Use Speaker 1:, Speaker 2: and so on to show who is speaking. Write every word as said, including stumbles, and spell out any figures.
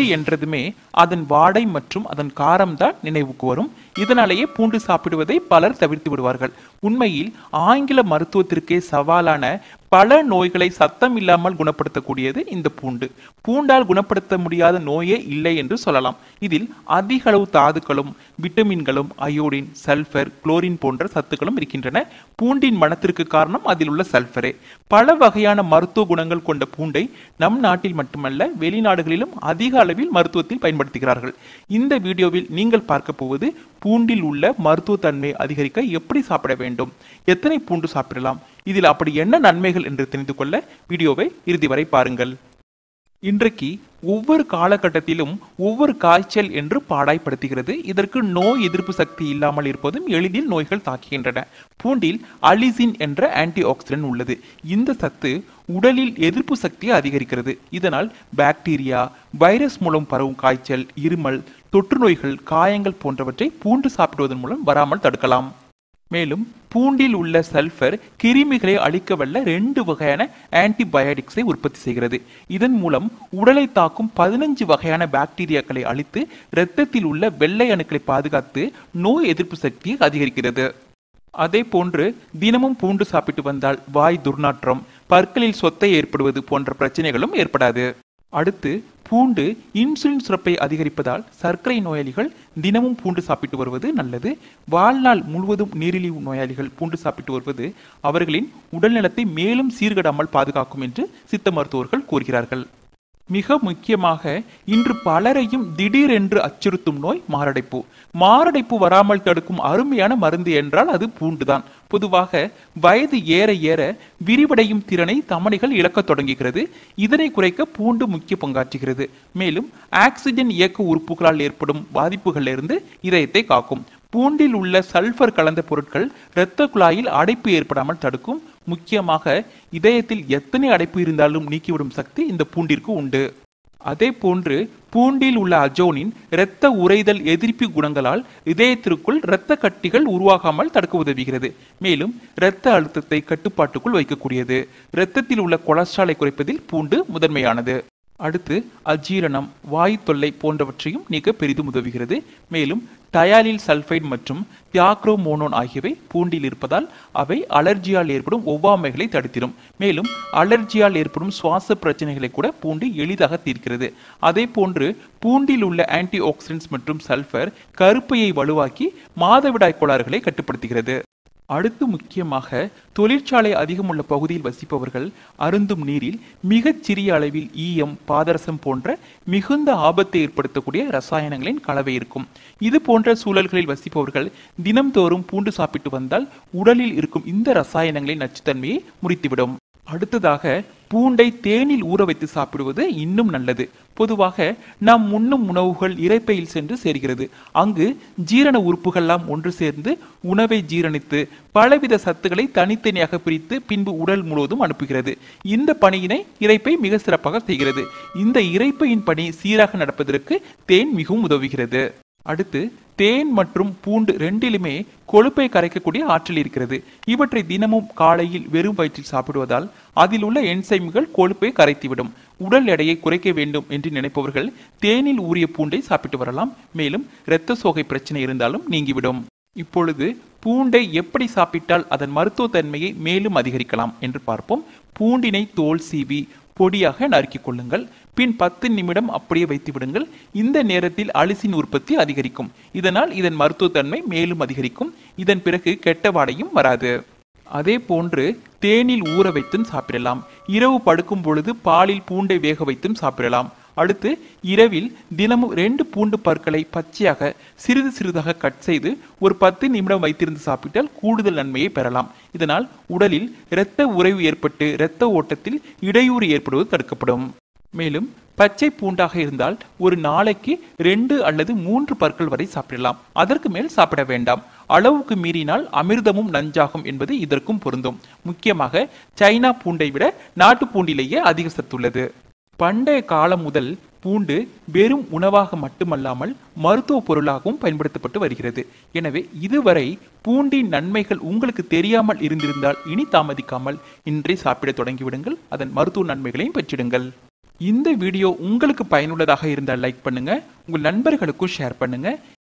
Speaker 1: என்றதுமே அதன் வாடை மற்றும் அதன் காரம் தான் நினைவுக்கு வரும். இதனாலேயே பூண்டு சாப்பிடுவதை பலர் தவிர்த்து விடுவார்கள். உண்மையில் ஆங்கில மருத்துவத்திற்கே சவாலான பல நோய்களை சத்தம் இல்லாமல் குணப்படுத்தக்கூடியது இந்த பூண்டு. பூண்டால் குணப்படுத்த முடியாத நோயே இல்லை என்று சொல்லலாம். இதில் அதிக அளவு தாதுக்களும் விட்டமின்களும் அயோடின், சல்பர், குளோரின் போன்ற சத்துக்களும் இருக்கின்றன. பூண்டின் மணத்திற்கு காரணம் அதில் உள்ள சல்பரே. பல வகையான மருத்துவ குணங்கள் கொண்ட பூண்டை நம் நாட்டில் மட்டுமல்ல வெளிநாடுகளிலும் அதிக அளவில் மருத்துவத்தில் பயன்படுத்துகிறார்கள். இந்த வீடியோவில் நீங்கள் பார்க்க போவது பூண்டில் உள்ள மருத்துவ தன்மையை அதிகரிக்க எப்படி சாப்பிட வேண்டும், எத்தனை பூண்டு சாப்பிடலாம், இதில் அப்படி என்ன நன்மைகள் என்று தெரிந்து கொள்ள வீடியோவை இறுதி வரை பாருங்கள். இன்றைக்கு ஒவ்வொரு காலகட்டத்திலும் ஒவ்வொரு காய்ச்சல் என்று பாடாய்படுத்துகிறது. இதற்கு நோய் எதிர்ப்பு சக்தி இல்லாமல் இருப்பதும் எளிதில் நோய்கள் தாக்குகின்றன. பூண்டில் அலிசின் என்ற ஆன்டி ஆக்சிடென்ட் உள்ளது. இந்த சத்து உடலில் எதிர்ப்பு சக்தியை அதிகரிக்கிறது. இதனால் பாக்டீரியா, வைரஸ் மூலம் பரவும் காய்ச்சல், இருமல், தொற்று நோய்கள், காயங்கள் போன்றவற்றை பூண்டு சாப்பிடுவதன் மூலம் வராமல் தடுக்கலாம். மேலும் பூண்டில் உள்ள சல்பர் கிருமிகளை அழிக்க வல்ல ரெண்டு வகையான ஆன்டிபயோட்டிக்ஸை உற்பத்தி செய்கிறது. இதன் மூலம் உடலை தாக்கும் பதினஞ்சு வகையான பாக்டீரியாக்களை அழித்து இரத்தத்தில் உள்ள வெள்ளை அணுக்களை பாதுகாத்து நோய் எதிர்ப்பு சக்தியை அதிகரிக்கிறது. அதே போன்று தினமும் பூண்டு சாப்பிட்டு வந்தால் வாய் துர்நாற்றம், பற்களில் சொத்தை ஏற்படுவது போன்ற பிரச்சனைகளும் ஏற்படாது. அடுத்து பூண்டு இன்சுலின் சுரப்பை அதிகரிப்பதால் சர்க்கரை நோயாளிகள் தினமும் பூண்டு சாப்பிட்டு வருவது நல்லது. வாழ்நாள் முழுவதும் நீரிழிவு நோயாளிகள் பூண்டு சாப்பிட்டு வருவது அவர்களின் உடல்நலத்தை மேலும் சீர்கெடாமல் பாதுகாக்கும் என்று சித்த மருத்துவர்கள் கூறுகிறார்கள். மிக முக்கியமாக இன்று பலரையும் திடீரென்று அச்சுறுத்தும் நோய் மாரடைப்பு. மாரடைப்பு வராமல் தடுக்கும் அருமையான மருந்து என்றால் அது பூண்டுதான். பொதுவாக வயது ஏற ஏற விரிவடையும் திறனை தமனிகள் இழக்க தொடங்குகிறது. இதனை குறைக்க பூண்டு முக்கிய பங்காற்றுகிறது. மேலும் ஆக்சிஜன் இயக்க உறுப்புகளால் ஏற்படும் பாதிப்புகளிலிருந்து இதயத்தை காக்கும். பூண்டில் உள்ள சல்பர் கலந்த பொருட்கள் இரத்த குழாயில் அடைப்பு ஏற்படாமல் தடுக்கும். முக்கியமாக இதயத்தில் எத்தனை அடைப்பு இருந்தாலும் நீக்கிவிடும் சக்தி இந்த பூண்டிற்கு உண்டு. அதே போன்று பூண்டில் உள்ள அஜோனின் இரத்த உறைதல் எதிர்ப்பு குணங்களால் இதயத்திற்குள் இரத்த கட்டிகள் உருவாகாமல் தடுக்க உதவுகிறது. மேலும் இரத்த அழுத்தத்தை கட்டுப்பாட்டுக்குள் வைக்கக்கூடியது. இரத்தத்தில் உள்ள கொலஸ்ட்ராலை குறைப்பதில் பூண்டு முதன்மையானது. அடுத்து அஜீரணம், வாயு தொல்லை போன்றவற்றையும் நீக்க பெரிதும் உதவுகிறது. மேலும் டயாலில் சல்பைடு மற்றும் தியாக்ரோமோனோன் ஆகியவை பூண்டில் இருப்பதால் அவை அலர்ஜியால் ஏற்படும் ஒவ்வாமைகளை தடுத்திடும். மேலும் அலர்ஜியால் ஏற்படும் சுவாச பிரச்சனைகளை கூட பூண்டு எளிதாக தீர்க்கிறது. அதே போன்று பூண்டில் உள்ள ஆன்டி ஆக்சிடென்ட்ஸ் மற்றும் சல்பர் கருப்பையை வலுவாக்கி மாதவிடாய் கோளாறுகளை கட்டுப்படுத்துகிறது. அடுத்து முக்கியமாக தொழிற்சாலை அதிகம் உள்ள பகுதியில் வசிப்பவர்கள் அருந்தும் நீரில் மிகச் சிறிய அளவில் ஈயம், பாதரசம் போன்ற மிகுந்த ஆபத்தை ஏற்படுத்தக்கூடிய ரசாயனங்களின் கலவை இருக்கும். இது போன்ற சூழல்களில் வசிப்பவர்கள் தினம்தோறும் பூண்டு சாப்பிட்டு வந்தால் உடலில் இருக்கும் இந்த ரசாயனங்களின் நச்சுத்தன்மையை முறித்துவிடும். அடுத்ததாக பூண்டை தேனில் ஊற வைத்து சாப்பிடுவது இன்னும் நல்லது. பொதுவாக நாம் உண்ணும் உணவுகள் இரைப்பையில் சென்று சேர்கிறது. அங்கு ஜீரண உறுப்புகள்லாம் ஒன்று சேர்ந்து உணவை ஜீரணித்து பலவித சத்துக்களை தனித்தனியாக பிரித்து பின்பு உடல் முழுவதும் அனுப்புகிறது. இந்த பணியினை இரைப்பை மிக சிறப்பாக செய்கிறது. இந்த இரைப்பையின் பணி சீராக நடப்பதற்கு தேன் மிகவும் உதவுகிறது. அடுத்து தேன் மற்றும் பூண்டு ரெண்டிலுமே கொழுப்பை கரைக்கக்கூடிய ஆற்றல் இருக்கிறது. இவற்றை தினமும் காலையில் வெறும் வயிற்றில் சாப்பிடுவதால் அதில் உள்ள என்சைம்கள் கொழுப்பை கரைத்துவிடும். உடல் எடையை குறைக்க வேண்டும் என்று நினைப்பவர்கள் தேனில் ஊறிய பூண்டை சாப்பிட்டு வரலாம். மேலும் இரத்த சோகை பிரச்சனை இருந்தாலும் நீங்கிவிடும். இப்பொழுது பூண்டை எப்படி சாப்பிட்டால் அதன் மருத்துவ தன்மையை மேலும் அதிகரிக்கலாம் என்று பார்ப்போம். பூண்டினை தோல் சீவி பொடியாக நறுக்கிக் கொள்ளுங்கள். பின் பத்து நிமிடம் அப்படியே வைத்து விடுங்கள். இந்த நேரத்தில் அலிசின் உற்பத்தி அதிகரிக்கும். இதனால் இதன் மருத்துவ தன்மை மேலும் அதிகரிக்கும். இதன் பிறகு கெட்ட வாடையும் வராது. அதே போன்று தேனில் ஊற வைத்தும் சாப்பிடலாம். இரவு படுக்கும் பொழுது பாலில் பூண்டை வேக வைத்தும் சாப்பிடலாம். அடுத்து இரவில் தினமும் ரெண்டு பூண்டு பற்களை பச்சையாக சிறிது சிறிதாக கட் செய்து ஒரு பத்து நிமிடம் வைத்திருந்து சாப்பிட்டால் கூடுதல் நன்மையை பெறலாம். இதனால் உடலில் இரத்த உறைவு ஏற்பட்டு இரத்த ஓட்டத்தில் இடையூறு ஏற்படுவது தடுக்கப்படும். மேலும் பச்சை பூண்டாக இருந்தால் ஒரு நாளைக்கு ரெண்டு அல்லது மூன்று பற்கள் வரை சாப்பிடலாம். அதற்கு மேல் சாப்பிட வேண்டாம். அளவுக்கு மீறினால் அமிர்தமும் நஞ்சாகும் என்பது இதற்கும் பொருந்தும். முக்கியமாக சைனா பூண்டை விட நாட்டு பூண்டிலேயே அதிக சத்துள்ளது. பண்டைய காலம் முதல் பூண்டு வெறும் உணவாக மட்டுமல்லாமல் மருத்துவ பொருளாகவும் பயன்படுத்தப்பட்டு வருகிறது. எனவே இதுவரை பூண்டின் நன்மைகள் உங்களுக்கு தெரியாமல் இருந்திருந்தால் இனி தாமதிக்காமல் இன்றே சாப்பிட தொடங்கிவிடுங்கள். அதன் மருத்துவ நன்மைகளையும் பெற்றிடுங்கள். இந்த வீடியோ உங்களுக்கு பயனுள்ளதாக இருந்தால் லைக் பண்ணுங்க, உங்கள் நண்பர்களுக்கும் ஷேர் பண்ணுங்க.